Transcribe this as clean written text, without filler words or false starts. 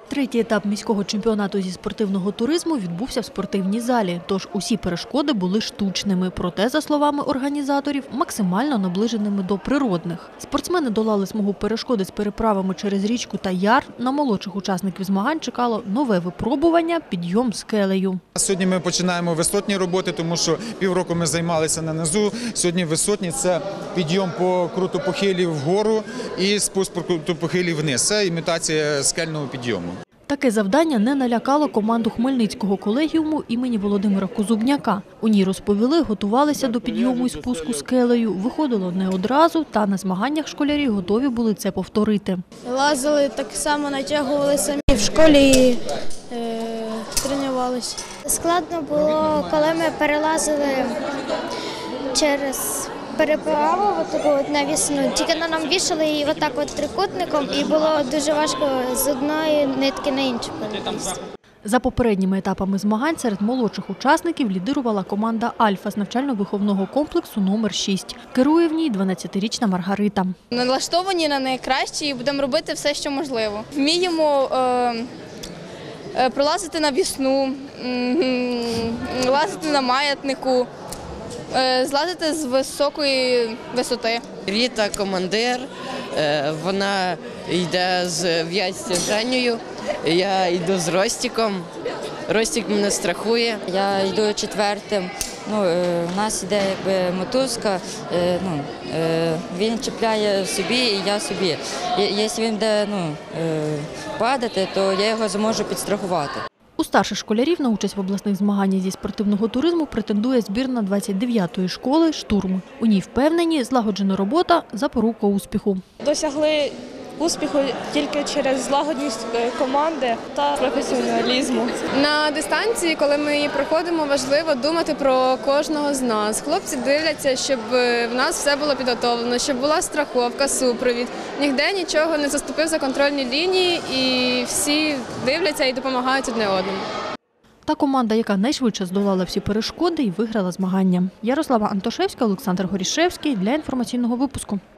Третій етап міського чемпіонату зі спортивного туризму відбувся в спортивній залі, тож усі перешкоди були штучними, проте, за словами організаторів, максимально наближеними до природних. Спортсмени долали смугу перешкоди з переправами через річку та яр. На молодших учасників змагань чекало нове випробування – підйом скелею. Сьогодні ми починаємо висотні роботи, тому що півроку ми займалися на низу. Сьогодні висотні – це підйом по крутопохилі вгору і спуск по крутопохилі вниз. Це імітація скельного підйому. Таке завдання не налякало команду Хмельницького колегіуму імені Володимира Козубняка. У ній розповіли, готувалися до підйому і спуску скелею. Виходило не одразу, та на змаганнях школярі готові були це повторити. Лазили, так само натягували самі в школі, тренувалися. Складно було, коли ми перелазили через переправу навісну. Тільки нам вішали її отак трикутником, і було дуже важко з одної нитки на іншу перелізти. За попередніми етапами змагань серед молодших учасників лідирувала команда «Альфа» з навчально-виховного комплексу номер 6. Керує в ній 12-річна Маргарита. Налаштовані на найкраще і будемо робити все, що можливо. Вміємо пролазити на вісну, лазити на маятнику, злазити з високої висоти. Ріта – командир, вона йде з В'язця Женею, я йду з Ростіком, Ростік мене страхує. Я йду четвертим, у нас йде мотузка, він чіпляє собі і я собі. Якщо він буде падати, то я його зможу підстрахувати. У старших школярів на участь в обласних змаганнях зі спортивного туризму претендує збірна 29-ї школи «Штурм». У ній впевнені, злагоджена робота – запорука успіху. Досягли успіху тільки через злагодність команди та професіоналізму. На дистанції, коли ми її проходимо, важливо думати про кожного з нас. Хлопці дивляться, щоб в нас все було підготовлено, щоб була страховка, супровід. Ніде нічого не заступив за контрольні лінії і всі дивляться і допомагають одне одному. Та команда, яка найшвидше здолала всі перешкоди і виграла змагання. Ярослава Антошевська, Олександр Горішевський для інформаційного випуску.